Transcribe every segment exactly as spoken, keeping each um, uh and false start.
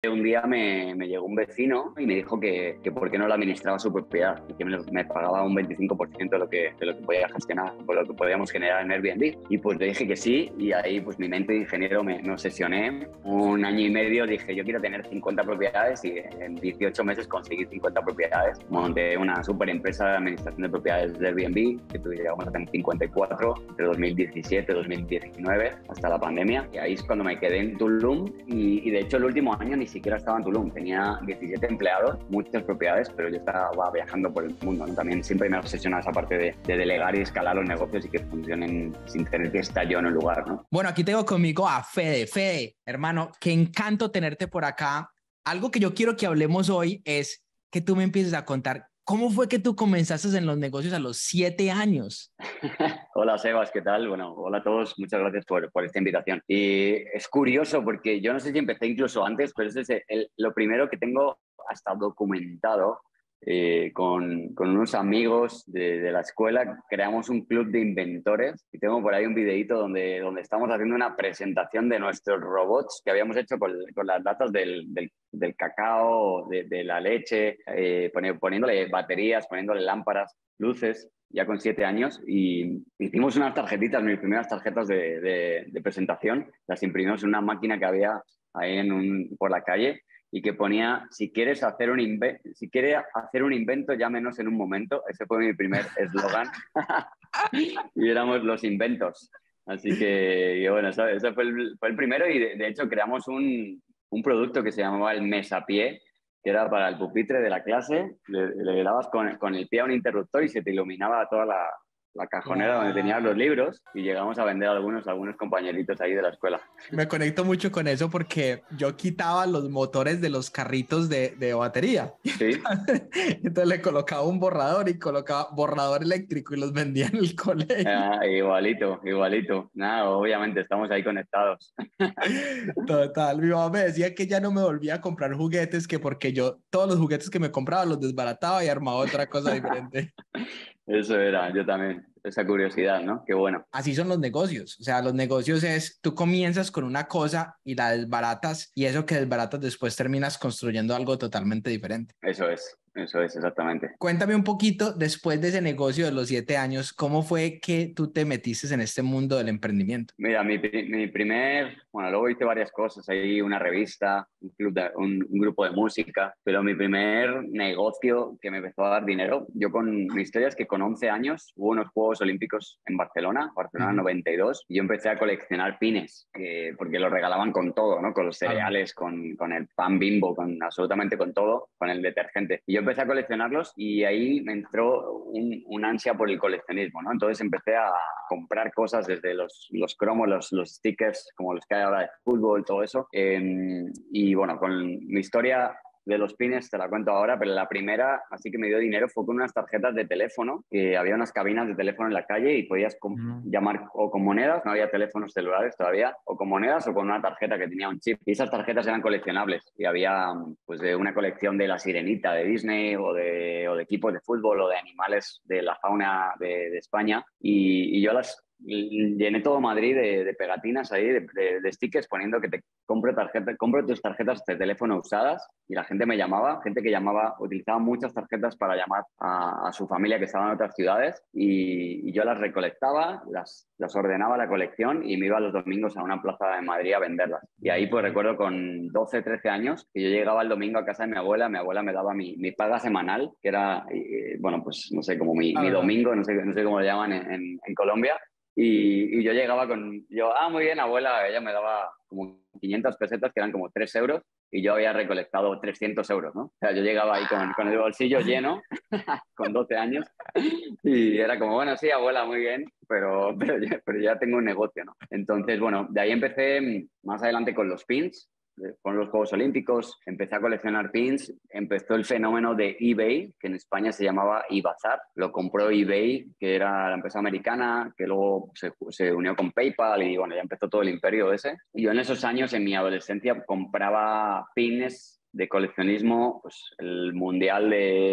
un día me, me llegó un vecino y me dijo que, que por qué no lo administraba su propiedad y que me, me pagaba un veinticinco por ciento de lo, que, de lo que podía gestionar, por lo que podíamos generar en Airbnb. Y pues le dije que sí, y ahí pues mi mente de ingeniero me, me obsesioné. Un año y medio dije, yo quiero tener cincuenta propiedades, y en dieciocho meses conseguí cincuenta propiedades. Monté una super empresa de administración de propiedades de Airbnb, que llegamos a tener cincuenta y cuatro entre dos mil diecisiete y dos mil diecinueve, hasta la pandemia. Y ahí es cuando me quedé en Tulum, y, y de hecho el último año ni siquiera estaba en Tulum. Tenía diecisiete empleados, muchas propiedades, pero yo estaba viajando por el mundo, ¿no? También siempre me obsesiona esa parte de, de delegar y escalar los negocios y que funcionen sin tener que estar yo en el lugar, ¿no? Bueno, aquí tengo conmigo a Fede. Fede, hermano, qué encanto tenerte por acá. Algo que yo quiero que hablemos hoy es que tú me empieces a contar cómo fue que tú comenzaste en los negocios a los siete años. Hola Sebas, ¿qué tal? Bueno, hola a todos, muchas gracias por, por esta invitación. Y es curioso porque yo no sé si empecé incluso antes, pero eso es el, lo primero que tengo hasta documentado. Eh, con, con unos amigos de, de la escuela creamos un club de inventores y tengo por ahí un videíto donde, donde estamos haciendo una presentación de nuestros robots que habíamos hecho con, con las latas del, del, del cacao, de, de la leche, eh, poniéndole baterías, poniéndole lámparas, luces, ya con siete años, y hicimos unas tarjetitas, mis primeras tarjetas de, de, de presentación, las imprimimos en una máquina que había ahí en un, por la calle, y que ponía, si quieres hacer un invento, si quiere hacer un invento, llámenos en un momento. Ese fue mi primer eslogan. Y éramos los inventos. Así que, y bueno, ese, ese fue, el, fue el primero, y de, de hecho creamos un, un producto que se llamaba el mesapié, que era para el pupitre de la clase. Le, le dabas con, con el pie a un interruptor y se te iluminaba toda la, la cajonera Wow. donde tenías los libros, y llegamos a vender a algunos, algunos compañeritos ahí de la escuela. Me conecto mucho con eso porque yo quitaba los motores de los carritos de, de batería. Sí. Entonces le colocaba un borrador y colocaba borrador eléctrico y los vendía en el colegio. Ah, igualito, igualito. Nada, obviamente estamos ahí conectados. Total, mi mamá me decía que ya no me volvía a comprar juguetes, que porque yo todos los juguetes que me compraba los desbarataba y armaba otra cosa diferente. Eso era, yo también, esa curiosidad, ¿no? Qué bueno. Así son los negocios, o sea, los negocios es, tú comienzas con una cosa y la desbaratas, y eso que desbaratas después terminas construyendo algo totalmente diferente. Eso es, eso es, exactamente. Cuéntame un poquito, después de ese negocio de los siete años, ¿cómo fue que tú te metiste en este mundo del emprendimiento? Mira, mi, mi primer, bueno, luego hice varias cosas, ahí una revista, un, club de, un, un grupo de música, pero mi primer negocio que me empezó a dar dinero, yo con, mi historia es que con once años hubo unos Juegos Olímpicos en Barcelona, Barcelona noventa y dos, y yo empecé a coleccionar pines, que, porque los regalaban con todo, ¿no? Con los cereales, con, con el pan Bimbo, con absolutamente con todo, con el detergente. Y yo empecé a coleccionarlos, y ahí me entró un, un ansia por el coleccionismo, ¿no? Entonces empecé a comprar cosas desde los, los cromos, los, los stickers, como los que hay ahora de fútbol, todo eso. Eh, y bueno, con mi historia de los pines te la cuento ahora, pero la primera, así que me dio dinero, fue con unas tarjetas de teléfono, que había unas cabinas de teléfono en la calle y podías mm. llamar o con monedas, no había teléfonos celulares todavía, o con monedas o con una tarjeta que tenía un chip. Y esas tarjetas eran coleccionables, y había pues de una colección de La Sirenita de Disney, o de, o de equipos de fútbol, o de animales de la fauna de, de España, y, y yo las llené todo Madrid de, de pegatinas ahí, de, de, de stickers, poniendo que te compro, tarjeta, compro tus tarjetas de teléfono usadas, y la gente me llamaba, gente que llamaba, utilizaba muchas tarjetas para llamar a, a su familia que estaba en otras ciudades, y, y yo las recolectaba, las, las ordenaba a la colección, y me iba los domingos a una plaza de Madrid a venderlas. Y ahí pues recuerdo con doce, trece años que yo llegaba el domingo a casa de mi abuela, mi abuela me daba mi, mi paga semanal, que era, eh, bueno, pues no sé, como mi, mi domingo, no sé, no sé cómo lo llaman en, en, en Colombia. Y, y yo llegaba con, yo, ah, muy bien, abuela, ella me daba como quinientas pesetas, que eran como tres euros, y yo había recolectado trescientos euros, ¿no? O sea, yo llegaba ahí con, con el bolsillo lleno, con doce años, y era como, bueno, sí, abuela, muy bien, pero, pero, ya, pero ya tengo un negocio, ¿no? Entonces, bueno, de ahí empecé más adelante con los pins, con los Juegos Olímpicos, empecé a coleccionar pins, empezó el fenómeno de eBay, que en España se llamaba eBazaar, lo compró eBay, que era la empresa americana, que luego se, se unió con PayPal, y bueno, ya empezó todo el imperio ese. Y yo en esos años, en mi adolescencia, compraba pins de coleccionismo, pues el mundial de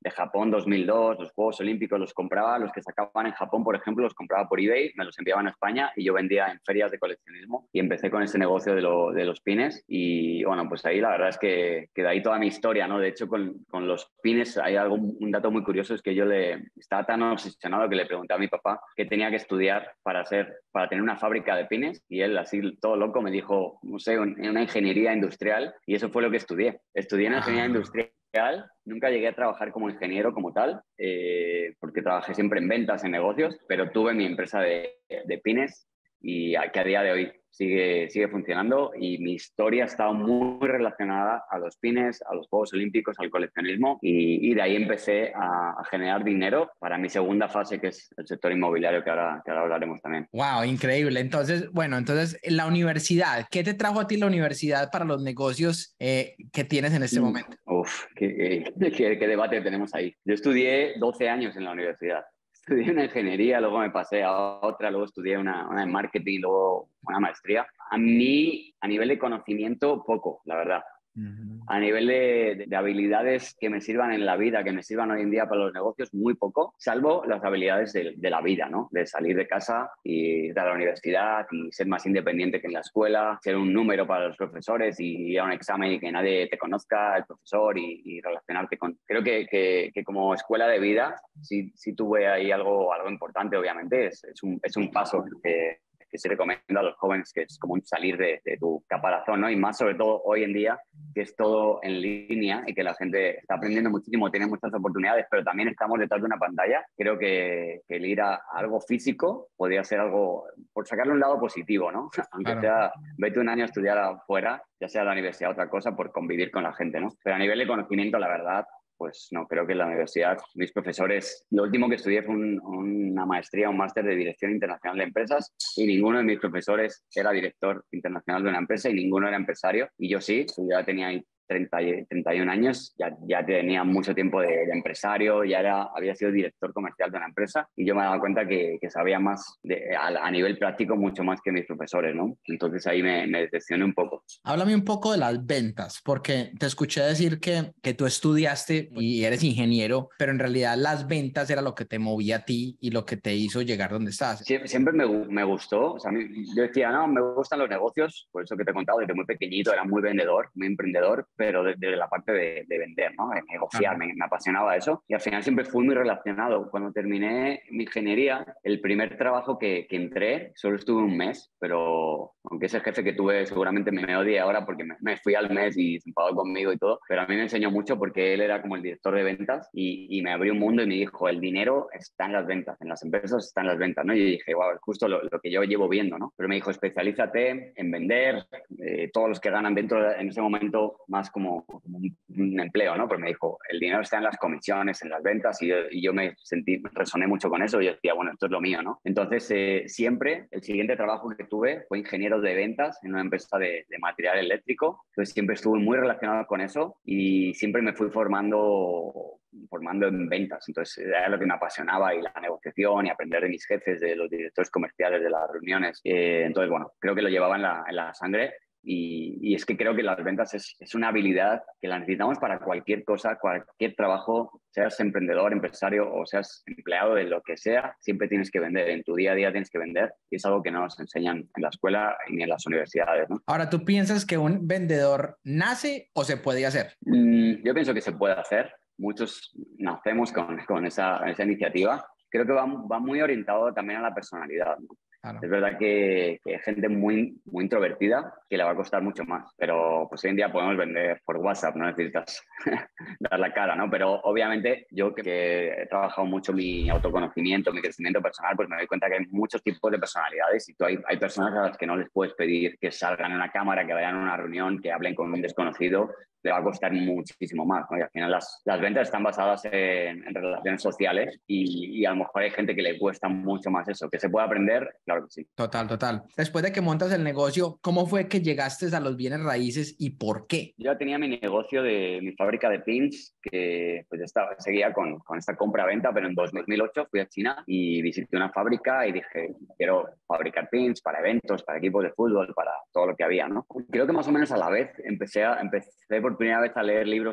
de Japón dos mil dos, los Juegos Olímpicos, los compraba, los que sacaban en Japón, por ejemplo, los compraba por eBay, me los enviaban a España y yo vendía en ferias de coleccionismo y empecé con ese negocio de, lo, de los pines y bueno, pues ahí la verdad es que, que de ahí toda mi historia, ¿no? De hecho, con, con los pines hay algo, un dato muy curioso, es que yo le estaba tan obsesionado que le pregunté a mi papá qué tenía que estudiar para, ser, para tener una fábrica de pines y él así todo loco me dijo, no sé, una ingeniería industrial y eso fue lo que estudié. Estudié en ingeniería Ah, industrial. Nunca llegué a trabajar como ingeniero como tal, eh, porque trabajé siempre en ventas, en negocios, pero tuve mi empresa de, de pines y a, que a día de hoy sigue, sigue funcionando y mi historia está muy relacionada a los pines, a los Juegos Olímpicos, al coleccionismo y, y de ahí empecé a, a generar dinero para mi segunda fase, que es el sector inmobiliario, que ahora, que ahora hablaremos también. wow, increíble. Entonces, bueno, entonces la universidad, ¿qué te trajo a ti la universidad para los negocios eh, que tienes en este Mm, momento? uf, qué, qué, qué debate tenemos ahí. Yo estudié doce años en la universidad. Estudié una ingeniería, luego me pasé a otra, luego estudié una, una en marketing, luego una maestría. A mí, a nivel de conocimiento, poco, la verdad. Ujú. A nivel de, de, habilidades que me sirvan en la vida, que me sirvan hoy en día para los negocios, muy poco, salvo las habilidades de, de la vida, ¿no? De salir de casa y ir a la universidad y ser más independiente que en la escuela, ser un número para los profesores y ir a un examen y que nadie te conozca, el profesor, y, y relacionarte con... Creo que, que, que, como escuela de vida sí, sí tuve ahí algo, algo importante, obviamente, es, es, un, es un paso que que se recomienda a los jóvenes, que es como un salir de, de tu caparazón, ¿no? Y más sobre todo hoy en día, que es todo en línea y que la gente está aprendiendo muchísimo, tiene muchas oportunidades, pero también estamos detrás de una pantalla. Creo que, que el ir a, a algo físico podría ser algo, por sacarle un lado positivo, ¿no? Aunque Claro. sea, vete un año a estudiar afuera, ya sea a la universidad o otra cosa, por convivir con la gente, ¿no? Pero a nivel de conocimiento, la verdad, pues no, creo que en la universidad, mis profesores, lo último que estudié fue un, una maestría, un máster de dirección internacional de empresas y ninguno de mis profesores era director internacional de una empresa y ninguno era empresario y yo sí, yo ya tenía ahí treinta, treinta y un años, ya, ya tenía mucho tiempo de, de empresario, ya era, había sido director comercial de una empresa y yo me daba cuenta que, que sabía más de, a, a nivel práctico, mucho más que mis profesores, ¿no? Entonces ahí me, me decepcioné un poco. Háblame un poco de las ventas, porque te escuché decir que, que tú estudiaste y eres ingeniero, pero en realidad las ventas era lo que te movía a ti y lo que te hizo llegar donde estás. Sie- Siempre me, gu- me gustó, o sea, a mí- yo decía, no, me gustan los negocios, por eso que te he contado, desde muy pequeñito era muy vendedor, muy emprendedor, pero desde la parte de, de vender, ¿no? De negociar, Claro. me, me apasionaba eso y al final siempre fui muy relacionado. Cuando terminé mi ingeniería, el primer trabajo que, que entré, solo estuve un mes, pero aunque ese jefe que tuve seguramente me, me odia ahora porque me, me fui al mes y se enfadó conmigo y todo, pero a mí me enseñó mucho porque él era como el director de ventas y, y me abrió un mundo y me dijo, el dinero está en las ventas, en las empresas están las ventas, ¿no? Y yo dije, wow, es justo lo, lo que yo llevo viendo, ¿no? Pero me dijo, especialízate en vender, eh, todos los que ganan dentro de, en ese momento más como, como un, un, empleo, ¿no? Pero me dijo, el dinero está en las comisiones, en las ventas y yo, y yo me sentí, resoné mucho con eso y yo decía, bueno, esto es lo mío, ¿no? Entonces, eh, siempre el siguiente trabajo que tuve fue ingeniero de ventas en una empresa de, de material eléctrico, entonces siempre estuve muy relacionado con eso y siempre me fui formando formando en ventas, entonces era lo que me apasionaba y la negociación y aprender de mis jefes, de los directores comerciales, de las reuniones, eh, entonces bueno, creo que lo llevaba en la, en la sangre y, y, es que creo que las ventas es, es una habilidad que la necesitamos para cualquier cosa, cualquier trabajo, seas emprendedor, empresario o seas empleado de lo que sea, siempre tienes que vender, en tu día a día tienes que vender y es algo que no nos enseñan en la escuela ni en las universidades, ¿no? Ahora, ¿tú piensas que un vendedor nace o se puede hacer? Mm, yo pienso que se puede hacer, muchos nacemos con, con esa, esa iniciativa, creo que va, va muy orientado también a la personalidad, ¿no? Claro. Es verdad que, que hay gente muy, muy introvertida que le va a costar mucho más, pero pues hoy en día podemos vender por WhatsApp, no necesitas dar la cara, ¿no? Pero obviamente yo que he trabajado mucho mi autoconocimiento, mi crecimiento personal, pues me doy cuenta que hay muchos tipos de personalidades y tú hay, hay personas a las que no les puedes pedir que salgan en una cámara, que vayan a una reunión, que hablen con un desconocido, le va a costar muchísimo más, ¿no? Y al final las, las ventas están basadas en, en relaciones sociales y, y a lo mejor hay gente que le cuesta mucho más eso. ¿Que se puede aprender? Claro que sí. Total, total. Después de que montas el negocio, ¿cómo fue que llegaste a los bienes raíces y por qué? Yo ya tenía mi negocio de mi fábrica de pins, que pues estaba, seguía con, con esta compra-venta, pero en dos mil ocho fui a China y visité una fábrica y dije, quiero fabricar pins para eventos, para equipos de fútbol, para todo lo que había, ¿no? Creo que más o menos a la vez empecé, a, empecé por primera vez a leer libros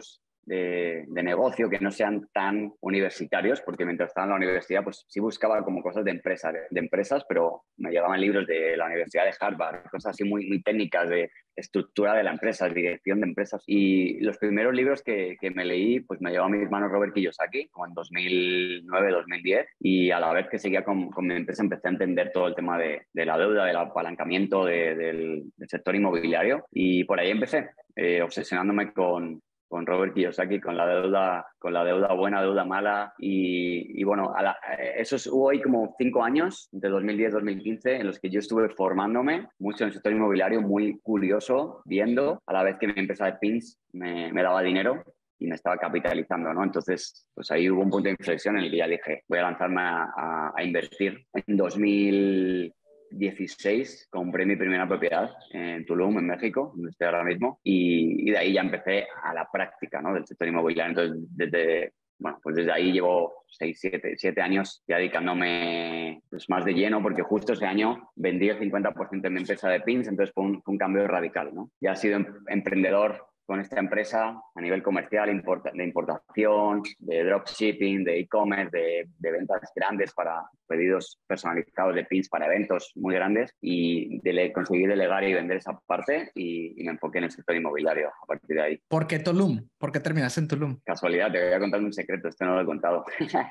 de, de negocio que no sean tan universitarios, porque mientras estaba en la universidad, pues sí buscaba como cosas de, empresa, de, de empresas, pero me llegaban libros de la Universidad de Harvard, cosas así muy, muy técnicas de estructura de la empresa, dirección de empresas. Y los primeros libros que, que me leí, pues me llevó a mis manos Robert Kiyosaki, como en dos mil nueve, dos mil diez, y a la vez que seguía con, con mi empresa empecé a entender todo el tema de, de la deuda, del apalancamiento de, del, del sector inmobiliario, y por ahí empecé, eh, obsesionándome con con Robert Kiyosaki, con la deuda, con la deuda buena, deuda mala. Y, y bueno, a la, eso es, hubo ahí como cinco años, de dos mil diez a dos mil quince, en los que yo estuve formándome mucho en el sector inmobiliario, muy curioso, viendo, a la vez que mi empresa de pins me, me daba dinero y me estaba capitalizando, ¿no? Entonces, pues ahí hubo un punto de inflexión en el que ya dije, voy a lanzarme a, a, a invertir. En dos mil dieciséis compré mi primera propiedad en Tulum, en México, donde estoy ahora mismo, y, y de ahí ya empecé a la práctica, ¿no?, del sector inmobiliario. Entonces, desde, bueno, pues desde ahí llevo seis, siete, siete años ya dedicándome pues, más de lleno, porque justo ese año vendí el cincuenta por ciento de mi empresa de pins, entonces fue un, fue un cambio radical, ¿no? Ya he sido em emprendedor con esta empresa a nivel comercial, import de importación, de dropshipping, de e-commerce, de, de ventas grandes para pedidos personalizados de pins para eventos muy grandes, y dele conseguí delegar y vender esa parte, y, y me enfoqué en el sector inmobiliario a partir de ahí. ¿Por qué Tulum? ¿Por qué terminaste en Tulum? Casualidad, te voy a contar un secreto, esto no lo he contado.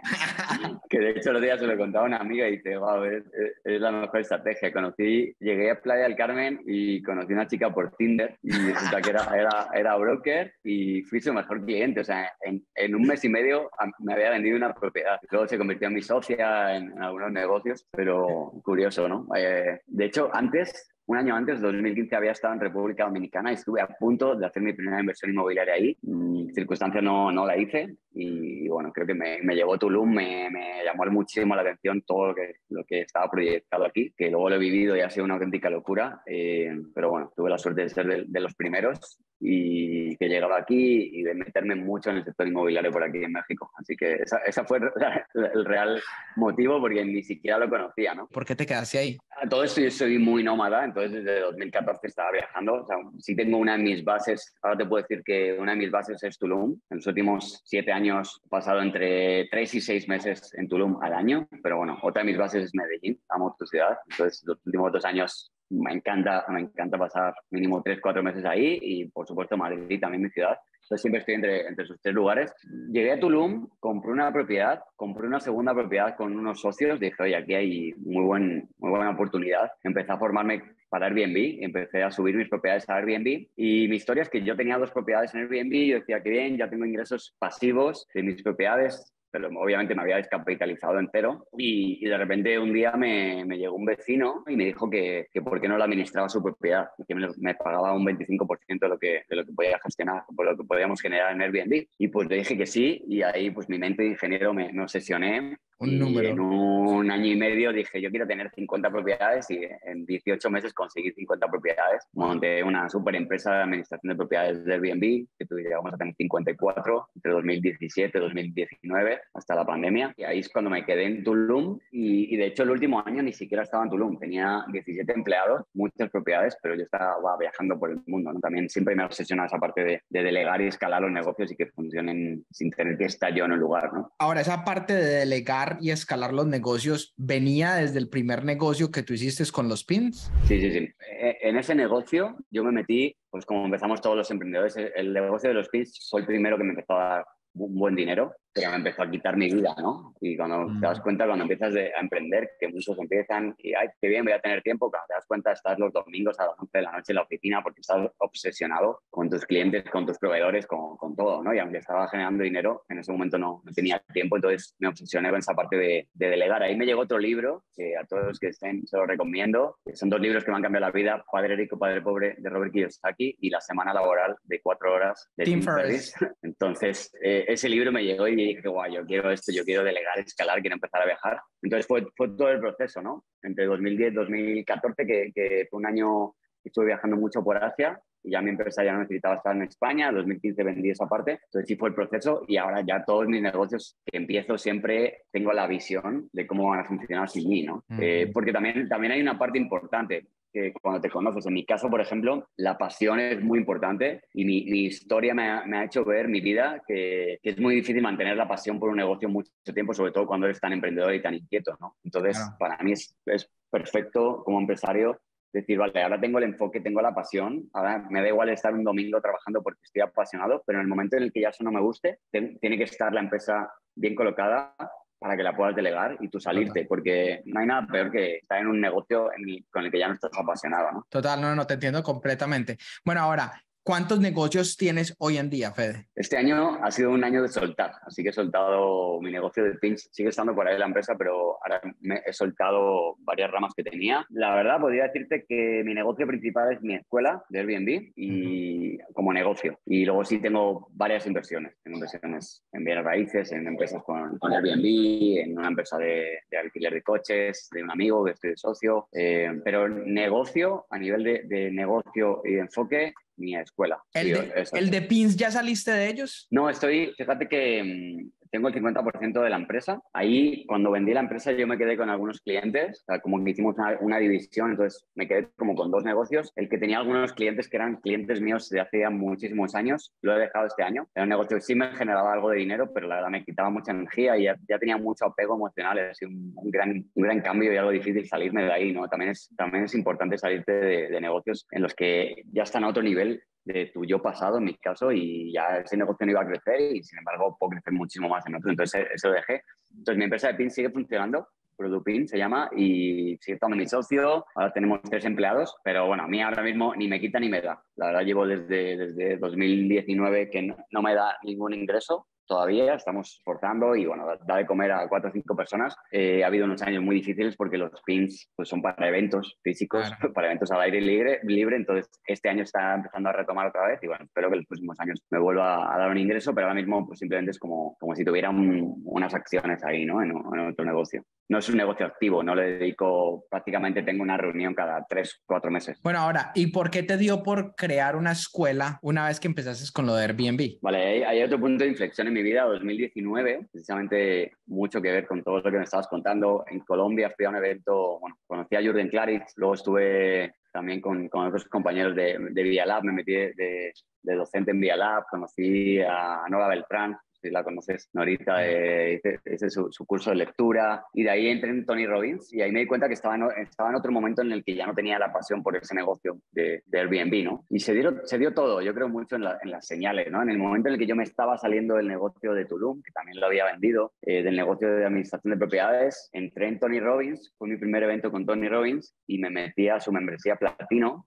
Que de hecho los días se lo contaba a una amiga y dice, wow, es, es la mejor estrategia. Conocí, llegué a Playa del Carmen y conocí a una chica por Tinder y resulta que era, era, era broker y fui su mejor cliente. O sea, en, en un mes y medio me había vendido una propiedad. Luego se convirtió en mi socia en, en algunos negocios, pero curioso, ¿no? Eh, de hecho, antes... Un año antes, dos mil quince, había estado en República Dominicana y estuve a punto de hacer mi primera inversión inmobiliaria ahí. Mm, circunstancia no, no la hice y, bueno, creo que me, me llevó Tulum, me, me llamó muchísimo la atención todo lo que, lo que estaba proyectado aquí, que luego lo he vivido y ha sido una auténtica locura. Eh, pero bueno, tuve la suerte de ser de, de los primeros y que he llegado aquí y de meterme mucho en el sector inmobiliario por aquí en México. Así que esa, esa fue el real motivo, porque ni siquiera lo conocía, ¿no? ¿Por qué te quedaste ahí? A todo esto yo soy muy nómada, entonces desde dos mil catorce estaba viajando. O sea, sí tengo una de mis bases, ahora te puedo decir que una de mis bases es Tulum. En los últimos siete años he pasado entre tres y seis meses en Tulum al año, pero bueno, otra de mis bases es Medellín, amo tu ciudad. Entonces los últimos dos años me encanta, me encanta pasar mínimo tres, cuatro meses ahí, y por supuesto Madrid también mi ciudad. Entonces siempre estoy entre, entre esos tres lugares. Llegué a Tulum, compré una propiedad, compré una segunda propiedad con unos socios, dije, oye, aquí hay muy, buen, muy buena oportunidad. Empecé a formarme para Airbnb, empecé a subir mis propiedades a Airbnb, y mi historia es que yo tenía dos propiedades en Airbnb, yo decía que bien, ya tengo ingresos pasivos de mis propiedades, pero obviamente me había descapitalizado entero, y, y de repente un día me, me llegó un vecino y me dijo que, que por qué no la administraba su propiedad, y que me, me pagaba un veinticinco por ciento de lo que, de lo que podía gestionar, por lo que podíamos generar en Airbnb. Y pues le dije que sí, y ahí pues mi mente de ingeniero me, me obsesioné. Un y número. En un año y medio dije, yo quiero tener cincuenta propiedades, y en dieciocho meses conseguí cincuenta propiedades. Monté una super empresa de administración de propiedades de Airbnb, que llegamos a tener cincuenta y cuatro entre dos mil diecisiete y dos mil diecinueve, hasta la pandemia. Y ahí es cuando me quedé en Tulum, y, y de hecho el último año ni siquiera estaba en Tulum. Tenía diecisiete empleados, muchas propiedades, pero yo estaba wow, viajando por el mundo, ¿no? También siempre me obsesiona esa parte de, de delegar y escalar los negocios y que funcionen sin tener que estar yo en un lugar, ¿no? Ahora, esa parte de delegar y escalar los negocios, ¿venía desde el primer negocio que tú hiciste con los pins? Sí, sí, sí. En ese negocio yo me metí, pues como empezamos todos los emprendedores, el negocio de los pins fue el primero que me empezó a dar un buen dinero, pero me empezó a quitar mi vida, ¿no? Y cuando mm. te das cuenta, cuando empiezas de, a emprender, que muchos empiezan y, ay, qué bien, voy a tener tiempo, cuando te das cuenta, estás los domingos a las once de la noche en la oficina porque estás obsesionado con tus clientes, con tus proveedores, con, con todo, ¿no? Y aunque estaba generando dinero, en ese momento no, no tenía tiempo, entonces me obsesioné con esa parte de, de delegar. Ahí me llegó otro libro, que a todos los que estén se lo recomiendo. Son dos libros que me han cambiado la vida, Padre Rico, Padre Pobre, de Robert Kiyosaki, y La Semana Laboral de cuatro horas, de Tim, Tim Ferriss. Entonces, eh, ese libro me llegó y dije, guay, yo quiero esto, yo quiero delegar, escalar, quiero empezar a viajar. Entonces fue, fue todo el proceso, ¿no? Entre dos mil diez y dos mil catorce, que, que fue un año que estuve viajando mucho por Asia, y ya mi empresa ya no necesitaba estar en España. En dos mil quince vendí esa parte, entonces sí fue el proceso, y ahora ya todos mis negocios que empiezo siempre tengo la visión de cómo van a funcionar sin mí, ¿no? Uh-huh. Eh, porque también, también hay una parte importante. que cuando te conoces. En mi caso, por ejemplo, la pasión es muy importante y mi, mi historia me ha, me ha hecho ver mi vida que, que es muy difícil mantener la pasión por un negocio mucho tiempo, sobre todo cuando eres tan emprendedor y tan inquieto, ¿no? Entonces, Claro. para mí es, es perfecto como empresario decir, vale, ahora tengo el enfoque, tengo la pasión, ahora me da igual estar un domingo trabajando porque estoy apasionado, pero en el momento en el que ya eso no me guste, te, tiene que estar la empresa bien colocada para que la puedas delegar y tú Total. salirte, porque no hay nada peor que estar en un negocio en el, con el que ya no estás apasionado, ¿no? Total, no, no, te entiendo completamente. Bueno, ahora, ¿cuántos negocios tienes hoy en día, Fede? Este año ha sido un año de soltar, así que he soltado mi negocio de pins. Sigue estando por ahí la empresa, pero ahora me he soltado varias ramas que tenía. La verdad, podría decirte que mi negocio principal es mi escuela de Airbnb y como negocio. Y luego sí tengo varias inversiones. Tengo inversiones en bienes raíces, en empresas con, con Airbnb, en una empresa de, de alquiler de coches, de un amigo que estoy de socio. Eh, pero negocio, a nivel de, de negocio y de enfoque, mi escuela. ¿El Sí, de, eso el es. de Pins ya saliste de ellos? No, estoy, fíjate que mmm, tengo el cincuenta por ciento de la empresa. Ahí, cuando vendí la empresa, yo me quedé con algunos clientes, o sea, como que hicimos una, una división, entonces me quedé como con dos negocios. El que tenía algunos clientes que eran clientes míos de hace ya muchísimos años, lo he dejado este año. Era un negocio que sí me generaba algo de dinero, pero la verdad me quitaba mucha energía y ya, ya tenía mucho apego emocional. Ha sido un, un, gran, un gran cambio y algo difícil salirme de ahí, ¿no? También es, también es importante salirte de, de negocios en los que ya están a otro nivel de tu yo pasado, en mi caso, y ya ese negocio no iba a crecer y, sin embargo, puedo crecer muchísimo más en otro. Entonces, eso lo dejé. Entonces, mi empresa de pins sigue funcionando, Produpin se llama, y sigue estando mi socio. Ahora tenemos tres empleados, pero bueno, a mí ahora mismo ni me quita ni me da. La verdad, llevo desde, desde dos mil diecinueve que no, no me da ningún ingreso. Todavía estamos esforzando y bueno, da de comer a cuatro o cinco personas. Eh, ha habido unos años muy difíciles porque los pins pues, son para eventos físicos, Claro. para eventos al aire libre, libre. Entonces, este año está empezando a retomar otra vez y bueno, espero que en los próximos años me vuelva a dar un ingreso, pero ahora mismo pues, simplemente es como, como si tuviera un, unas acciones ahí, ¿no? En, en otro negocio. No es un negocio activo, no le dedico, prácticamente tengo una reunión cada tres, cuatro meses. Bueno, ahora, ¿y por qué te dio por crear una escuela una vez que empezaste con lo de Airbnb? Vale, hay, hay otro punto de inflexión en mi vida, dos mil diecinueve, precisamente mucho que ver con todo lo que me estabas contando. En Colombia fui a un evento, bueno, conocí a Jürgen Klaritz, luego estuve también con, con otros compañeros de, de Via Lab, me metí de, de, de docente en Via Lab, conocí a Nora Beltrán, si la conoces, Norita, eh, hice, hice su, su curso de lectura y de ahí entré en Tony Robbins y ahí me di cuenta que estaba en, estaba en otro momento en el que ya no tenía la pasión por ese negocio de, de Airbnb, ¿no? Y se, dieron, se dio todo, yo creo mucho en, la, en las señales, ¿no? En el momento en el que yo me estaba saliendo del negocio de Tulum, que también lo había vendido, eh, del negocio de administración de propiedades, entré en Tony Robbins, fue mi primer evento con Tony Robbins y me metí a su membresía platino.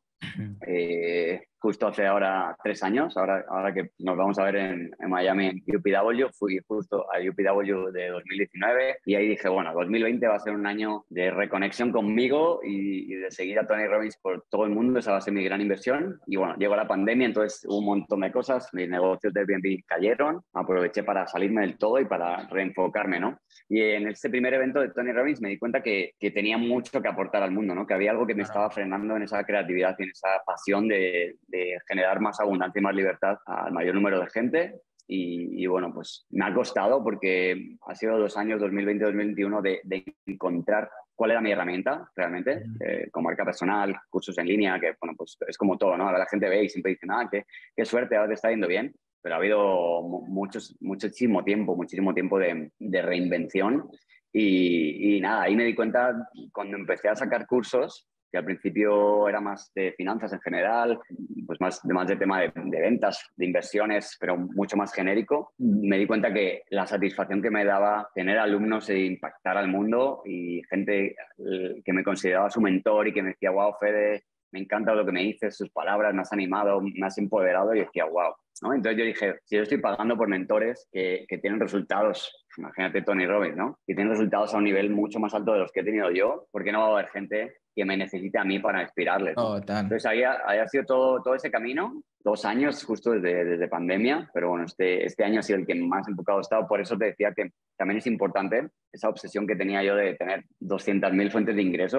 Eh, justo hace ahora tres años, ahora, ahora que nos vamos a ver en, en Miami en U P W, fui justo a U P W de dos mil diecinueve y ahí dije, bueno, dos mil veinte va a ser un año de reconexión conmigo y, y de seguir a Tony Robbins por todo el mundo, esa va a ser mi gran inversión. Y bueno, llegó la pandemia, entonces hubo un montón de cosas, mis negocios de Airbnb cayeron, aproveché para salirme del todo y para reenfocarme, ¿no? Y en este primer evento de Tony Robbins me di cuenta que, que tenía mucho que aportar al mundo, ¿no? Que había algo que me Claro. estaba frenando en esa creatividad y en esa pasión de, de generar más abundancia y más libertad al mayor número de gente. Y, y bueno, pues me ha costado porque ha sido dos años, dos mil veinte dos mil veintiuno, de, de encontrar cuál era mi herramienta realmente, eh, con marca personal, cursos en línea, que bueno, pues es como todo, ¿no? Ahora la gente ve y siempre dice, ah, qué, qué suerte, ahora te está yendo bien. Pero ha habido muchos, muchísimo tiempo, muchísimo tiempo de, de reinvención. Y, y nada, ahí me di cuenta cuando empecé a sacar cursos, que al principio era más de finanzas en general, pues más de, más de tema de, de ventas, de inversiones, pero mucho más genérico. Me di cuenta que la satisfacción que me daba tener alumnos e impactar al mundo y gente que me consideraba su mentor y que me decía, wow, Fede, me encanta lo que me dices, sus palabras, me has animado, me has empoderado, y decía, wow, ¿no? Entonces yo dije, si yo estoy pagando por mentores que, que tienen resultados, imagínate Tony Robbins, ¿no? Que tienen resultados a un nivel mucho más alto de los que he tenido yo, ¿por qué no va a haber gente que me necesite a mí para inspirarles, ¿no? Oh, tan. Entonces ahí ha, ahí ha sido todo, todo ese camino, dos años justo desde, desde pandemia, pero bueno, este, este año ha sido el que más enfocado he estado, por eso te decía que también es importante esa obsesión que tenía yo de tener doscientas mil fuentes de ingreso.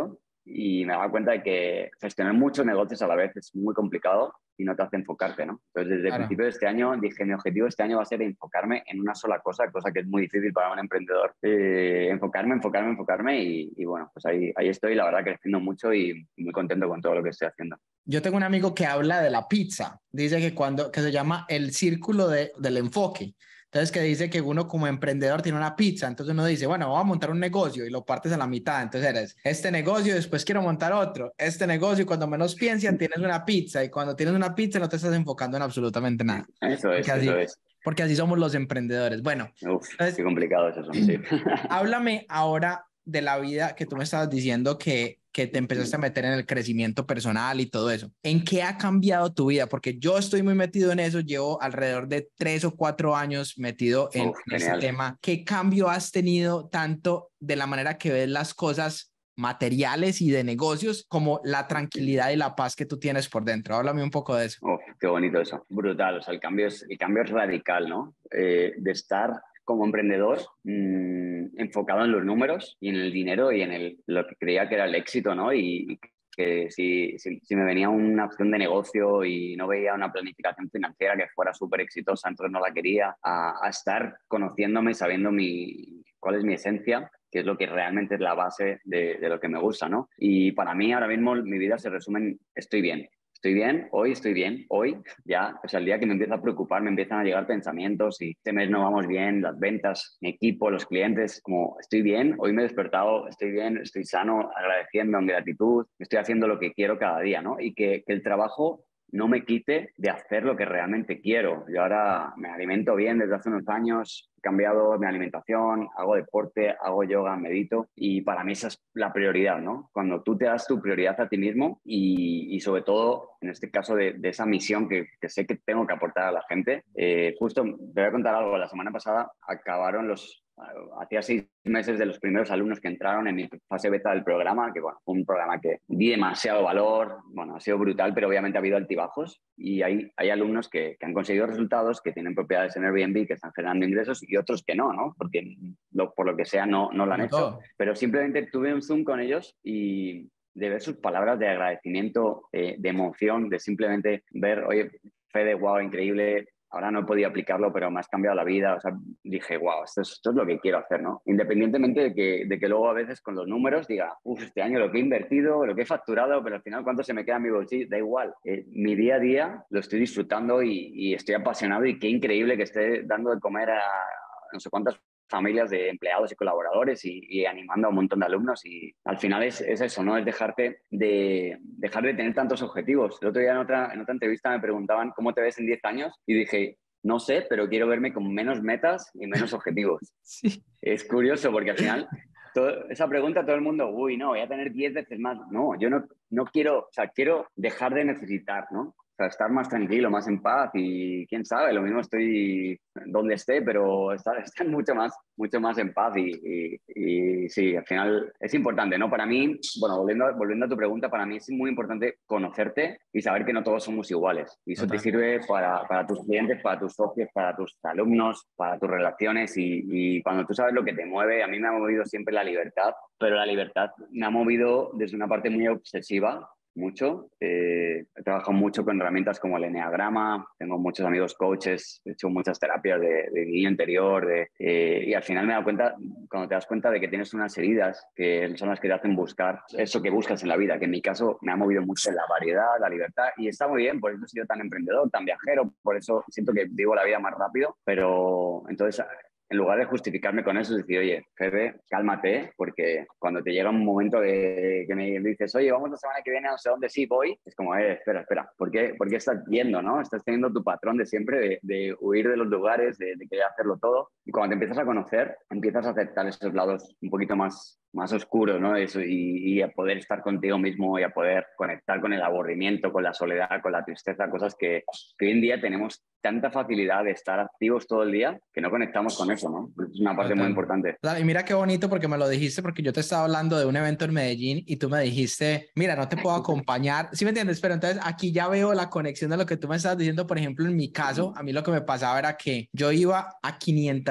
y me daba cuenta de que gestionar muchos negocios a la vez es muy complicado y no te hace enfocarte, ¿no? Entonces, desde Claro. el principio de este año dije, mi objetivo este año va a ser enfocarme en una sola cosa, cosa que es muy difícil para un emprendedor. Eh, enfocarme, enfocarme, enfocarme y, y bueno, pues ahí, ahí estoy, la verdad, creciendo mucho y muy contento con todo lo que estoy haciendo. Yo tengo un amigo que habla de la pizza. Dice que cuando, que se llama el círculo de, del enfoque. Entonces, que dice que uno como emprendedor tiene una pizza. Entonces uno dice, bueno, voy a montar un negocio y lo partes a la mitad. Entonces eres este negocio, después quiero montar otro. Este negocio, y cuando menos piensas, tienes una pizza. Y cuando tienes una pizza, no te estás enfocando en absolutamente nada. Eso es, Porque así, eso es. porque así somos los emprendedores. Bueno, Uf, entonces, qué complicado es eso, sí. háblame ahora de la vida que tú me estabas diciendo que, que te empezaste a meter en el crecimiento personal y todo eso. ¿En qué ha cambiado tu vida? Porque yo estoy muy metido en eso, llevo alrededor de tres o cuatro años metido en, Uf, en este genial. tema. ¿Qué cambio has tenido tanto de la manera que ves las cosas materiales y de negocios como la tranquilidad y la paz que tú tienes por dentro? Háblame un poco de eso. Uf, qué bonito eso. Brutal. O sea, el cambio es, el cambio es radical, ¿no? Eh, de estar como emprendedor mmm, enfocado en los números y en el dinero y en el, lo que creía que era el éxito, ¿no? Y, y que si, si, si me venía una opción de negocio y no veía una planificación financiera que fuera súper exitosa, entonces no la quería, a, a estar conociéndome, sabiendo mi, cuál es mi esencia, que es lo que realmente es la base de, de lo que me gusta, ¿no? Y para mí ahora mismo mi vida se resume en estoy bien. Estoy bien, hoy estoy bien, hoy ya, o sea, el día que me empieza a preocupar, me empiezan a llegar pensamientos y este mes no vamos bien, las ventas, mi equipo, los clientes, como estoy bien, hoy me he despertado, estoy bien, estoy sano, agradeciendo en gratitud, estoy haciendo lo que quiero cada día, ¿no? Y que, que el trabajo no me quite de hacer lo que realmente quiero. Yo ahora me alimento bien desde hace unos años, he cambiado mi alimentación, hago deporte, hago yoga, medito y para mí esa es la prioridad, ¿no? Cuando tú te das tu prioridad a ti mismo y, y sobre todo, en este caso, de, de esa misión que, que sé que tengo que aportar a la gente. Eh, justo, te voy a contar algo, la semana pasada acabaron los... Hacía seis meses de los primeros alumnos que entraron en mi fase beta del programa, que bueno, fue un programa que di demasiado valor, bueno, ha sido brutal, pero obviamente ha habido altibajos y hay, hay alumnos que, que han conseguido resultados, que tienen propiedades en Airbnb, que están generando ingresos y otros que no, ¿no? Porque lo, por lo que sea no, no lo han Como hecho, todo. pero simplemente tuve un Zoom con ellos y de ver sus palabras de agradecimiento, eh, de emoción, de simplemente ver, oye, Fede, wow, increíble, ahora no he podido aplicarlo, pero me has cambiado la vida. O sea, dije, wow, esto es, esto es lo que quiero hacer, ¿no? Independientemente de que, de que luego a veces con los números diga, uff, este año lo que he invertido, lo que he facturado, pero al final cuánto se me queda en mi bolsillo, da igual. Eh, mi día a día lo estoy disfrutando y, y estoy apasionado y qué increíble que esté dando de comer a no sé cuántas familias de empleados y colaboradores y, y animando a un montón de alumnos y al final es, es eso, ¿no? Es dejarte de, dejar de tener tantos objetivos. El otro día en otra, en otra entrevista me preguntaban ¿cómo te ves en diez años? Y dije, no sé, pero quiero verme con menos metas y menos objetivos. Sí. Es curioso porque al final todo, esa pregunta todo el mundo, uy, no, voy a tener diez veces más. No, yo no, no quiero, o sea, quiero dejar de necesitar, ¿no? O sea, estar más tranquilo, más en paz y quién sabe, lo mismo estoy donde esté, pero estar, estar mucho, más, mucho más en paz y, y, y sí, al final es importante, ¿no? Para mí, bueno, volviendo, volviendo a tu pregunta, para mí es muy importante conocerte y saber que no todos somos iguales. Y eso te Total. sirve para, para tus clientes, para tus socios, para tus alumnos, para tus relaciones y, y cuando tú sabes lo que te mueve, a mí me ha movido siempre la libertad, pero la libertad me ha movido desde una parte muy obsesiva mucho. Eh, he trabajado mucho con herramientas como el enneagrama, tengo muchos amigos coaches, he hecho muchas terapias de, de niño interior de, eh, y al final me he dado cuenta, cuando te das cuenta de que tienes unas heridas que son las que te hacen buscar eso que buscas en la vida, que en mi caso me ha movido mucho la variedad, la libertad y está muy bien, por eso he sido tan emprendedor, tan viajero, por eso siento que vivo la vida más rápido, pero entonces en lugar de justificarme con eso, es decir, oye, Fede, cálmate, porque cuando te llega un momento de, que me dices, oye, vamos la semana que viene a no sé dónde, sí, voy, es como, eh, espera, espera, ¿por qué, ¿por qué estás yendo, no? Estás teniendo tu patrón de siempre, de, de huir de los lugares, de, de querer hacerlo todo, y cuando te empiezas a conocer, empiezas a aceptar esos lados un poquito más, más oscuros, ¿no? Eso, y, y a poder estar contigo mismo y a poder conectar con el aburrimiento, con la soledad, con la tristeza, cosas que, que hoy en día tenemos tanta facilidad de estar activos todo el día que no conectamos con eso, ¿no? Es una parte muy Total. importante. Total. Y mira qué bonito porque me lo dijiste, porque yo te estaba hablando de un evento en Medellín y tú me dijiste, mira, no te puedo acompañar. ¿Sí me entiendes? Pero entonces aquí ya veo la conexión de lo que tú me estabas diciendo. Por ejemplo, en mi caso, a mí lo que me pasaba era que yo iba a quinientas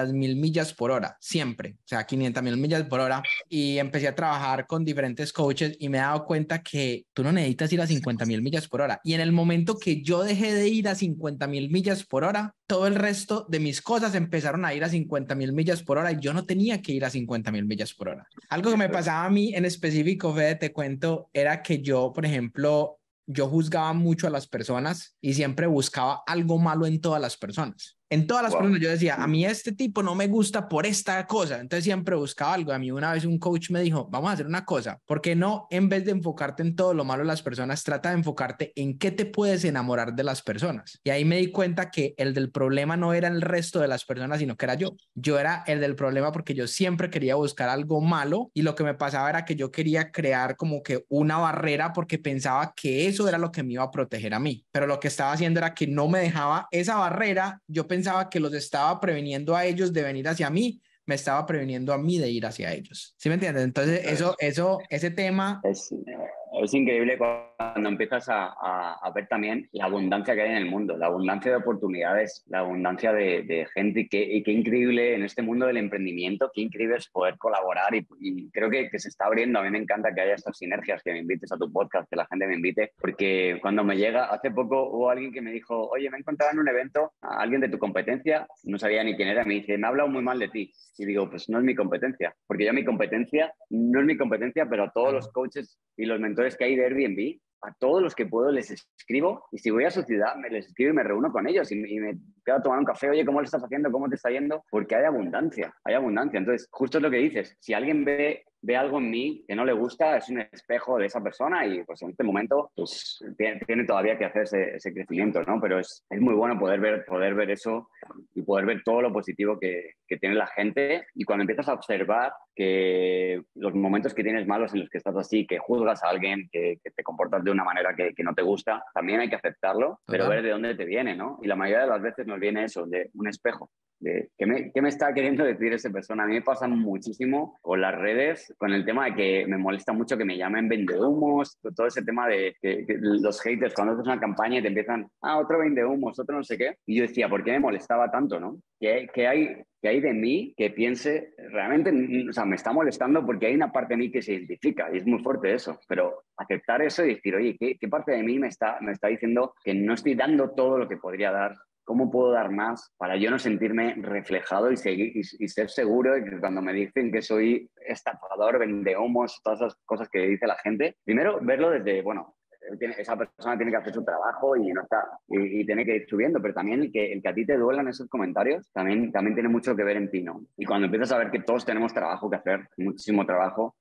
quinientas mil millas por hora, siempre, o sea, quinientas mil millas por hora, y empecé a trabajar con diferentes coaches y me he dado cuenta que tú no necesitas ir a cincuenta mil millas por hora. Y en el momento que yo dejé de ir a cincuenta mil millas por hora, todo el resto de mis cosas empezaron a ir a cincuenta mil millas por hora y yo no tenía que ir a cincuenta mil millas por hora. Algo que me pasaba a mí en específico, Fede, te cuento, era que yo, por ejemplo, yo juzgaba mucho a las personas y siempre buscaba algo malo en todas las personas. En todas las wow. personas yo decía, a mí este tipo no me gusta por esta cosa, entonces siempre buscaba algo. A mí una vez un coach me dijo, vamos a hacer una cosa, ¿por qué no en vez de enfocarte en todo lo malo de las personas, trata de enfocarte en qué te puedes enamorar de las personas? Y ahí me di cuenta que el del problema no era el resto de las personas, sino que era yo. Yo era el del problema porque yo siempre quería buscar algo malo y lo que me pasaba era que yo quería crear como que una barrera porque pensaba que eso era lo que me iba a proteger a mí. Pero lo que estaba haciendo era que no me dejaba esa barrera, yo pensaba que los estaba previniendo a ellos de venir hacia mí, me estaba previniendo a mí de ir hacia ellos. ¿Sí me entiendes? Entonces, eso, eso, ese tema... Es, es increíble cuando empiezas a, a, a ver también la abundancia que hay en el mundo, la abundancia de oportunidades, la abundancia de, de gente y qué, y qué increíble en este mundo del emprendimiento, qué increíble es poder colaborar y, y creo que, que se está abriendo. A mí me encanta que haya estas sinergias, que me invites a tu podcast, que la gente me invite, porque cuando me llega, hace poco hubo alguien que me dijo, oye, me he encontrado en un evento a alguien de tu competencia, no sabía ni quién era, me dice, me ha hablado muy mal de ti. Y digo, pues no es mi competencia, porque yo mi competencia no es mi competencia, pero a todos los coaches y los mentores que hay de Airbnb, a todos los que puedo les escribo y si voy a su ciudad me les escribo y me reúno con ellos y, y me quedo a tomar un café, oye, ¿cómo lo estás haciendo? ¿Cómo te está yendo? Porque hay abundancia, hay abundancia. Entonces, justo es lo que dices, si alguien ve, ve algo en mí que no le gusta, es un espejo de esa persona y pues en este momento pues tiene, tiene todavía que hacer ese, ese crecimiento, ¿no? Pero es, es muy bueno poder ver, poder ver eso y poder ver todo lo positivo que, que tiene la gente y cuando empiezas a observar que los momentos que tienes malos en los que estás así, que juzgas a alguien, que, que te comportas de una manera que, que no te gusta, también hay que aceptarlo, pero ver de dónde te viene, ¿no? Y la mayoría de las veces nos viene eso, de un espejo, de ¿qué me, qué me está queriendo decir esa persona? A mí me pasa muchísimo con las redes, con el tema de que me molesta mucho que me llamen vendehumos, todo ese tema de que, que los haters, cuando haces una campaña y te empiezan, ah, otro vendehumos, otro no sé qué, y yo decía, ¿por qué me molestaba tanto, no? ¿Qué, qué hay... que hay de mí que piense, realmente, o sea, me está molestando porque hay una parte de mí que se identifica y es muy fuerte eso, pero aceptar eso y decir, oye, ¿qué, qué parte de mí me está, me está diciendo que no estoy dando todo lo que podría dar? ¿Cómo puedo dar más para yo no sentirme reflejado y, seguir, y, y ser seguro de que cuando me dicen que soy estafador, vendehumos, todas esas cosas que dice la gente, primero verlo desde, bueno, esa persona tiene que hacer su trabajo y no está y, y tiene que ir subiendo, pero también el que, el que a ti te duelan esos comentarios también, también tiene mucho que ver en ti, ¿no? Y cuando empiezas a ver que todos tenemos trabajo que hacer, muchísimo trabajo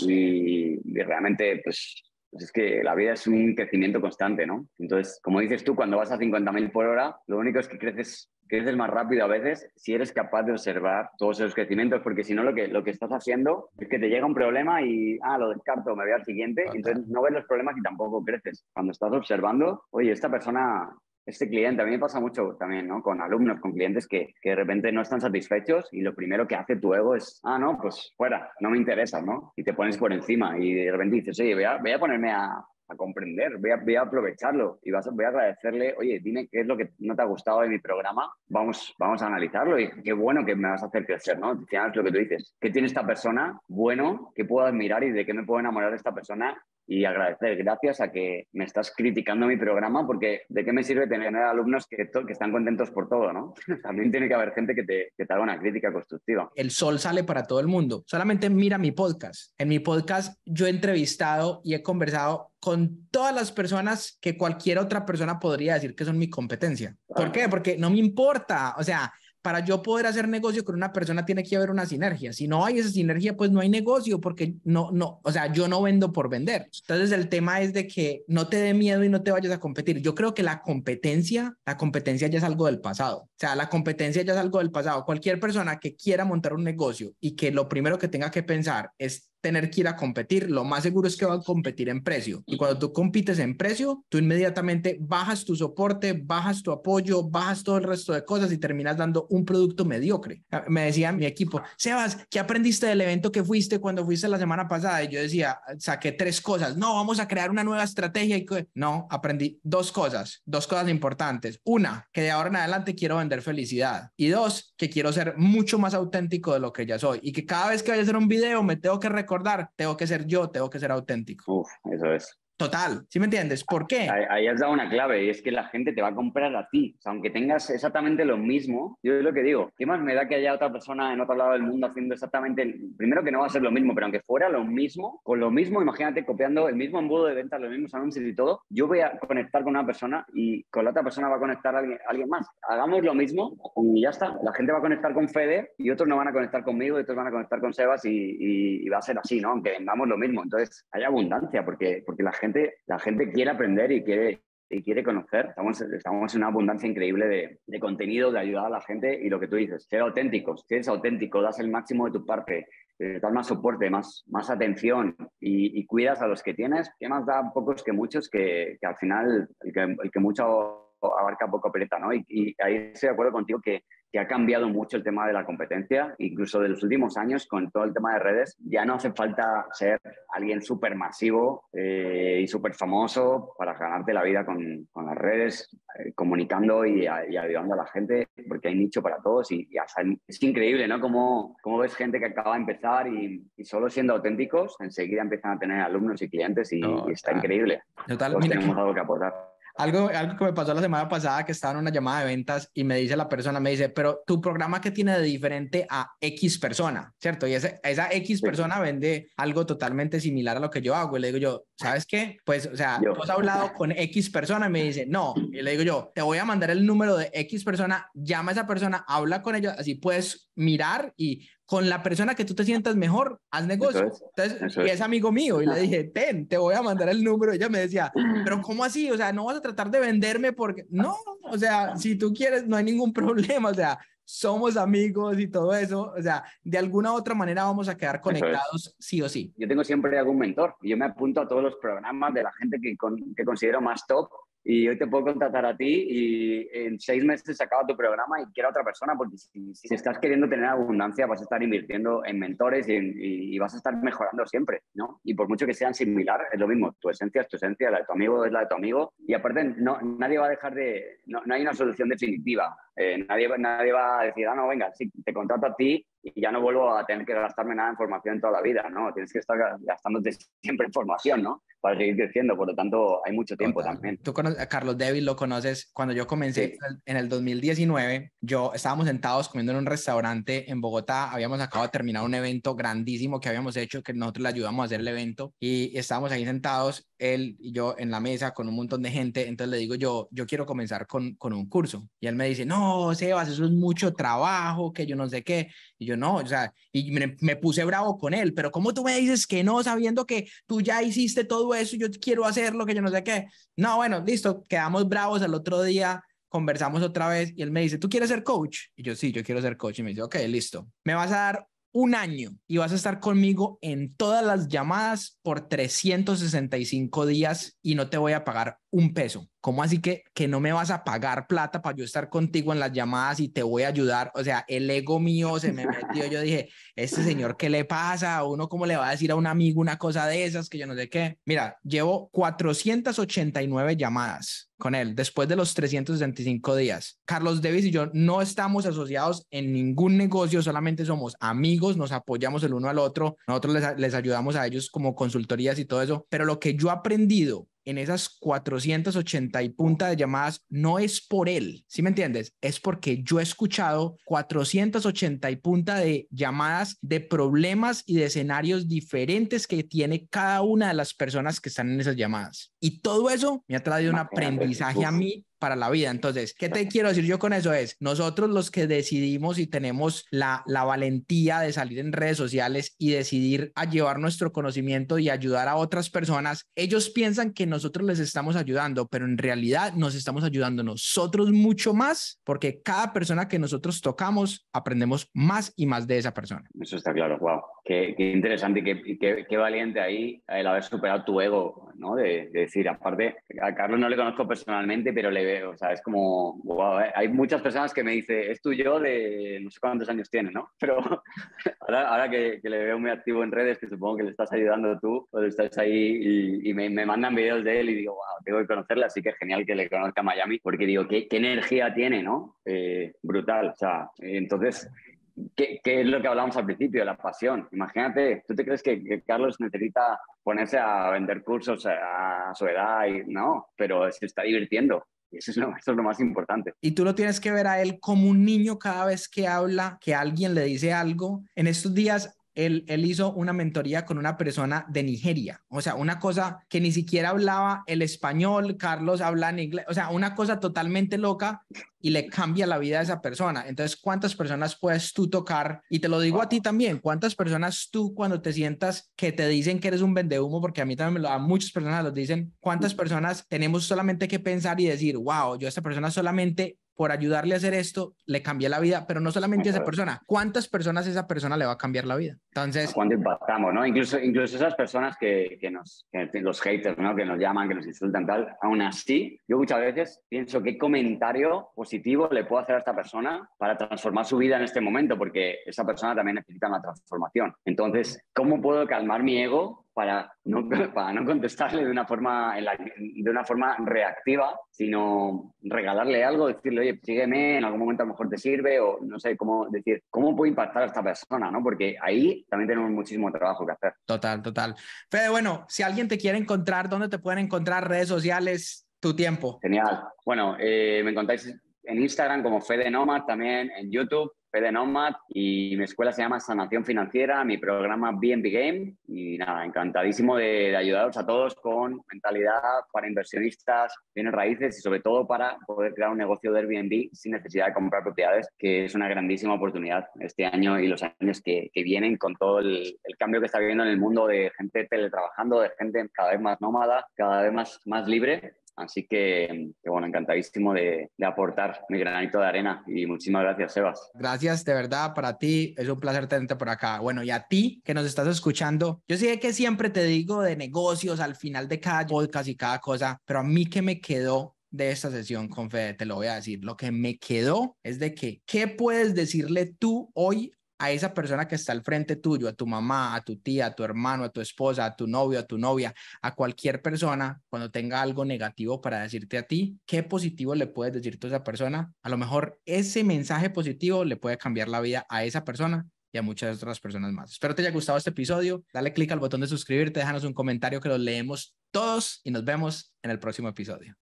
y, y realmente pues, pues es que la vida es un crecimiento constante, ¿no? Entonces, como dices tú, cuando vas a cincuenta mil por hora, lo único es que creces creces más rápido a veces si eres capaz de observar todos esos crecimientos, porque si no lo que, lo que estás haciendo es que te llega un problema y, ah, lo descarto, me voy al siguiente, okay. Entonces no ves los problemas y tampoco creces. Cuando estás observando, oye, esta persona, este cliente, a mí me pasa mucho también, ¿no? Con alumnos, con clientes que, que de repente no están satisfechos y lo primero que hace tu ego es, ah, no, pues fuera, no me interesa, ¿no? Y te pones por encima y de repente dices, oye, voy a, voy a ponerme a... a comprender, voy a, voy a aprovecharlo y vas a, voy a agradecerle, oye, dime qué es lo que no te ha gustado de mi programa, vamos, vamos a analizarlo y qué bueno que me vas a hacer crecer, ¿no? Al final es lo que tú dices, ¿qué tiene esta persona bueno que puedo admirar y de qué me puedo enamorar de esta persona? Y agradecer, gracias a que me estás criticando mi programa, porque ¿de qué me sirve tener alumnos que, que están contentos por todo, no? También tiene que haber gente que te, que te haga una crítica constructiva. El sol sale para todo el mundo. Solamente mira mi podcast. En mi podcast yo he entrevistado y he conversado con todas las personas que cualquier otra persona podría decir que son mi competencia. ¿Por qué? Porque no me importa. O sea, para yo poder hacer negocio con una persona tiene que haber una sinergia. Si no hay esa sinergia, pues no hay negocio porque no, no, o sea, yo no vendo por vender. Entonces el tema es de que no te dé miedo y no te vayas a competir. Yo creo que la competencia, la competencia ya es algo del pasado. O sea, la competencia ya es algo del pasado. Cualquier persona que quiera montar un negocio y que lo primero que tenga que pensar es tener que ir a competir, lo más seguro es que va a competir en precio. Y cuando tú compites en precio, tú inmediatamente bajas tu soporte, bajas tu apoyo, bajas todo el resto de cosas y terminas dando un producto mediocre. Me decía mi equipo, Sebas, ¿qué aprendiste del evento que fuiste cuando fuiste la semana pasada? Y yo decía, saqué tres cosas. No, vamos a crear una nueva estrategia. Y no, aprendí dos cosas, dos cosas importantes. Una, que de ahora en adelante quiero vender felicidad. Y dos, que quiero ser mucho más auténtico de lo que ya soy. Y que cada vez que vaya a hacer un video me tengo que recordar, tengo que ser yo, tengo que ser auténtico. Uf, eso es. Total, ¿sí me entiendes? ¿Por qué? Ahí, ahí has dado una clave y es que la gente te va a comprar a ti. O sea, aunque tengas exactamente lo mismo, yo es lo que digo, ¿qué más me da que haya otra persona en otro lado del mundo haciendo exactamente, el, primero que no va a ser lo mismo, pero aunque fuera lo mismo, con lo mismo, imagínate, copiando el mismo embudo de ventas, los mismos anuncios y todo, yo voy a conectar con una persona y con la otra persona va a conectar a alguien, a alguien más. Hagamos lo mismo y ya está. La gente va a conectar con Fede y otros no van a conectar conmigo y otros van a conectar con Sebas y, y, y va a ser así, ¿no? Aunque vendamos lo mismo. Entonces, hay abundancia porque, porque la gente, la gente quiere aprender y quiere, y quiere conocer. Estamos, estamos en una abundancia increíble de, de contenido, de ayudar a la gente y lo que tú dices, ser auténticos. Si eres auténtico, das el máximo de tu parte, eh, das más soporte, más, más atención y, y cuidas a los que tienes, ¿qué más da pocos que muchos que, que al final el que, el que mucho abarca poco aprieta, ¿no? Y, y ahí estoy de acuerdo contigo que, que ha cambiado mucho el tema de la competencia, incluso de los últimos años con todo el tema de redes. Ya no hace falta ser alguien súper masivo eh, y súper famoso para ganarte la vida con, con las redes, eh, comunicando y, y ayudando a la gente, porque hay nicho para todos y, y hasta es increíble, ¿no? Cómo, cómo ves gente que acaba de empezar y, y solo siendo auténticos, enseguida empiezan a tener alumnos y clientes y, no, y está tal, increíble. Total, Todos mira tenemos que... algo que aportar. Algo, algo que me pasó la semana pasada, que estaba en una llamada de ventas y me dice la persona, me dice, pero tu programa, ¿qué tiene de diferente a X persona? ¿Cierto? Y ese, esa X persona vende algo totalmente similar a lo que yo hago. Y le digo yo, ¿sabes qué? Pues, o sea, Yo. tú has hablado con X persona y me dice, no. Y le digo yo, te voy a mandar el número de X persona, llama a esa persona, habla con ellos, así puedes mirar y con la persona que tú te sientas mejor, haz negocio. Eso es, Entonces, eso y es. es amigo mío. Y le dije, ten, te voy a mandar el número. Y ella me decía, pero ¿cómo así? O sea, no vas a tratar de venderme porque... No, o sea, si tú quieres, no hay ningún problema. O sea, somos amigos y todo eso. O sea, de alguna u otra manera vamos a quedar conectados sí o sí. Yo tengo siempre algún mentor. Yo me apunto a todos los programas de la gente que, con, que considero más top y hoy te puedo contratar a ti y en seis meses se acaba tu programa y quiero a otra persona porque si, si estás queriendo tener abundancia vas a estar invirtiendo en mentores y, en, y, y vas a estar mejorando siempre, ¿no? Y por mucho que sean similar, es lo mismo. Tu esencia es tu esencia, la de tu amigo es la de tu amigo y aparte no, nadie va a dejar de... No, no hay una solución definitiva. Eh, nadie, nadie va a decir, ah, no, venga, sí, te contrato a ti y ya no vuelvo a tener que gastarme nada en formación toda la vida, ¿no? Tienes que estar gastándote siempre en formación, ¿no? Para seguir creciendo, por lo tanto, hay mucho tiempo Total. también. Tú conoces a Carlos David, lo conoces. Cuando yo comencé Sí. en el dos mil diecinueve, yo estábamos sentados comiendo en un restaurante en Bogotá, habíamos acabado de terminar un evento grandísimo que habíamos hecho, que nosotros le ayudamos a hacer el evento y estábamos ahí sentados, él y yo en la mesa con un montón de gente, entonces le digo yo, yo quiero comenzar con, con un curso y él me dice, no, Sebas, eso es mucho trabajo, que yo no sé qué, y yo no, o sea, y me, me puse bravo con él, pero ¿cómo tú me dices que no, sabiendo que tú ya hiciste todo eso y yo quiero hacerlo, que yo no sé qué? No, bueno, listo, quedamos bravos. Al otro día conversamos otra vez y él me dice, ¿tú quieres ser coach? Y yo, sí, yo quiero ser coach. Y me dice, ok, listo, me vas a dar un año y vas a estar conmigo en todas las llamadas por trescientos sesenta y cinco días y no te voy a pagar un peso. ¿Cómo así que, que no me vas a pagar plata para yo estar contigo en las llamadas y te voy a ayudar? O sea, el ego mío se me metió. Yo dije, este señor, ¿qué le pasa? ¿A uno cómo le va a decir a un amigo una cosa de esas que yo no sé qué? Mira, llevo cuatrocientas ochenta y nueve llamadas con él después de los trescientos sesenta y cinco días. Carlos Davis y yo no estamos asociados en ningún negocio, solamente somos amigos, nos apoyamos el uno al otro, nosotros les, les ayudamos a ellos como consultorías y todo eso, pero lo que yo he aprendido en esas cuatrocientas ochenta y punta de llamadas no es por él, ¿sí me entiendes? Es porque yo he escuchado cuatrocientas ochenta y punta de llamadas de problemas y de escenarios diferentes que tiene cada una de las personas que están en esas llamadas. Y todo eso me ha traído un aprendizaje a mí para la vida. Entonces, ¿qué te quiero decir yo con eso? Es, nosotros los que decidimos y tenemos la, la valentía de salir en redes sociales y decidir a llevar nuestro conocimiento y ayudar a otras personas, ellos piensan que nosotros les estamos ayudando, pero en realidad nos estamos ayudando nosotros mucho más, porque cada persona que nosotros tocamos, aprendemos más y más de esa persona. Eso está claro, wow. Qué, qué interesante y qué, qué, qué valiente ahí el haber superado tu ego, ¿no? De, de decir, aparte, a Carlos no le conozco personalmente, pero le veo, o sea, es como, wow, ¿eh? Hay muchas personas que me dicen, es tu yo de no sé cuántos años tiene, ¿no? Pero ahora, ahora que, que le veo muy activo en redes, que supongo que le estás ayudando tú, pues estás ahí y, y me, me mandan videos de él y digo, wow, tengo que conocerle, así que es genial que le conozca a Miami, porque digo, qué, qué energía tiene, ¿no? Eh, brutal, o sea, entonces... ¿Qué, ¿Qué es lo que hablábamos al principio? La pasión. Imagínate, ¿tú te crees que, que Carlos necesita ponerse a vender cursos a, a su edad? Y, no, pero se está divirtiendo. Y eso es, lo, eso es lo más importante. Y tú lo tienes que ver a él como un niño cada vez que habla, que alguien le dice algo. En estos días... Él, él hizo una mentoría con una persona de Nigeria, o sea, una cosa que ni siquiera hablaba el español, Carlos habla en inglés, o sea, una cosa totalmente loca y le cambia la vida a esa persona. Entonces, ¿cuántas personas puedes tú tocar? Y te lo digo a ti también, ¿cuántas personas tú cuando te sientas que te dicen que eres un vendehumo? Porque a mí también me lo, a muchas personas los dicen, ¿cuántas personas tenemos solamente que pensar y decir, wow, yo a esta persona solamente... por ayudarle a hacer esto, le cambié la vida, pero no solamente a esa persona. ¿Cuántas personas esa persona le va a cambiar la vida? Entonces... ¿Cuánto impactamos, no? Incluso, incluso esas personas que, que nos, que los haters, ¿no? Que nos llaman, que nos insultan, tal. Aún así, yo muchas veces pienso qué comentario positivo le puedo hacer a esta persona para transformar su vida en este momento, porque esa persona también necesita una transformación. Entonces, ¿cómo puedo calmar mi ego para no, para no contestarle de una forma, en la, de una forma reactiva, sino regalarle algo, decirle, oye, sígueme, en algún momento a lo mejor te sirve, o no sé, cómo decir, ¿cómo puedo impactar a esta persona? ¿No? Porque ahí también tenemos muchísimo trabajo que hacer. Total, total. Fede, bueno, si alguien te quiere encontrar, ¿dónde te pueden encontrar? Redes sociales, tu tiempo. Genial. Bueno, eh, me encontráis en Instagram como Fede Nomad, también en YouTube, Fede Nomad, y mi escuela se llama Sanación Financiera, mi programa B N B Game, y nada, encantadísimo de, de ayudaros a todos con mentalidad para inversionistas, bienes raíces y sobre todo para poder crear un negocio de Airbnb sin necesidad de comprar propiedades, que es una grandísima oportunidad este año y los años que, que vienen con todo el, el cambio que está habiendo en el mundo de gente teletrabajando, de gente cada vez más nómada, cada vez más, más libre. Así que, que, bueno, encantadísimo de, de aportar mi granito de arena y muchísimas gracias, Sebas. Gracias de verdad para ti, es un placer tenerte por acá. Bueno, y a ti que nos estás escuchando, yo sé que siempre te digo de negocios al final de cada podcast y cada cosa, pero a mí que me quedó de esta sesión con Fede, te lo voy a decir, lo que me quedó es de que, ¿qué puedes decirle tú hoy a esa persona que está al frente tuyo, a tu mamá, a tu tía, a tu hermano, a tu esposa, a tu novio, a tu novia, a cualquier persona, cuando tenga algo negativo para decirte a ti, qué positivo le puedes decir tú a esa persona? A lo mejor ese mensaje positivo le puede cambiar la vida a esa persona y a muchas otras personas más. Espero te haya gustado este episodio. Dale click al botón de suscribirte, déjanos un comentario que lo leemos todos y nos vemos en el próximo episodio.